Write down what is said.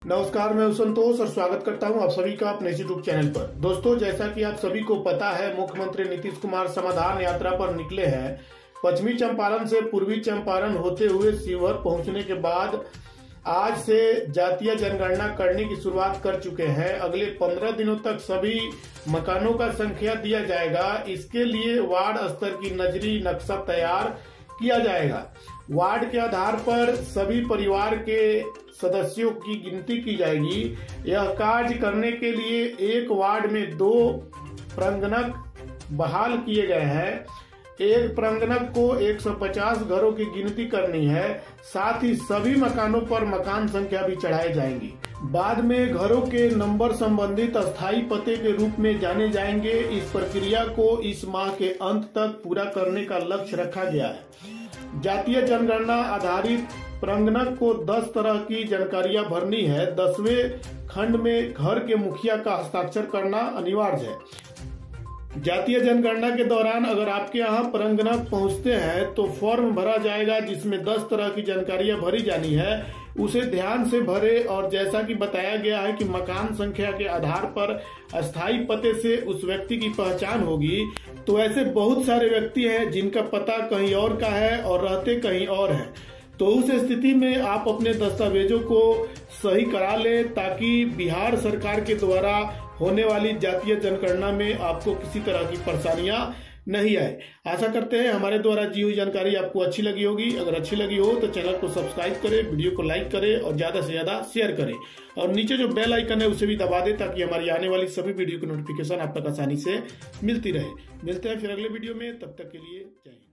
नमस्कार, मैं संतोष और स्वागत करता हूं आप सभी का अपने यूट्यूब चैनल पर। दोस्तों, जैसा कि आप सभी को पता है, मुख्यमंत्री नीतीश कुमार समाधान यात्रा पर निकले हैं। पश्चिमी चंपारण से पूर्वी चंपारण होते हुए शिवहर पहुंचने के बाद आज से जातीय जनगणना करने की शुरुआत कर चुके हैं। अगले 15 दिनों तक सभी मकानों का संख्या दिया जाएगा। इसके लिए वार्ड स्तर की नजरी नक्शा तैयार किया जाएगा। वार्ड के आधार पर सभी परिवार के सदस्यों की गिनती की जाएगी। यह कार्य करने के लिए एक वार्ड में 2 प्रंगणक बहाल किए गए हैं। एक प्रंगणक को 150 घरों की गिनती करनी है। साथ ही सभी मकानों पर मकान संख्या भी चढ़ाई जाएंगी। बाद में घरों के नंबर संबंधित अस्थायी पते के रूप में जाने जाएंगे। इस प्रक्रिया को इस माह के अंत तक पूरा करने का लक्ष्य रखा गया है। जातीय जनगणना आधारित प्रंगणक को 10 तरह की जानकारियां भरनी है। 10वें खंड में घर के मुखिया का हस्ताक्षर करना अनिवार्य है। जातीय जनगणना के दौरान अगर आपके यहाँ प्रंगणक पहुंचते हैं तो फॉर्म भरा जाएगा जिसमें 10 तरह की जानकारियां भरी जानी है। उसे ध्यान से भरे और जैसा कि बताया गया है कि मकान संख्या के आधार पर अस्थायी पते से उस व्यक्ति की पहचान होगी। तो ऐसे बहुत सारे व्यक्ति हैं जिनका पता कहीं और का है और रहते कहीं और है। तो उस स्थिति में आप अपने दस्तावेजों को सही करा लें ताकि बिहार सरकार के द्वारा होने वाली जातीय जनगणना में आपको किसी तरह की परेशानियां नहीं आए। आशा करते हैं हमारे द्वारा दी हुई जानकारी आपको अच्छी लगी होगी। अगर अच्छी लगी हो तो चैनल को सब्सक्राइब करें, वीडियो को लाइक करें और ज्यादा से ज्यादा शेयर करें। और नीचे जो बेल आइकन है उसे भी दबा दें ताकि हमारी आने वाली सभी वीडियो की नोटिफिकेशन आप तक आसानी से मिलती रहे। मिलते हैं फिर अगले वीडियो में, तब तक के लिए जय हिंद।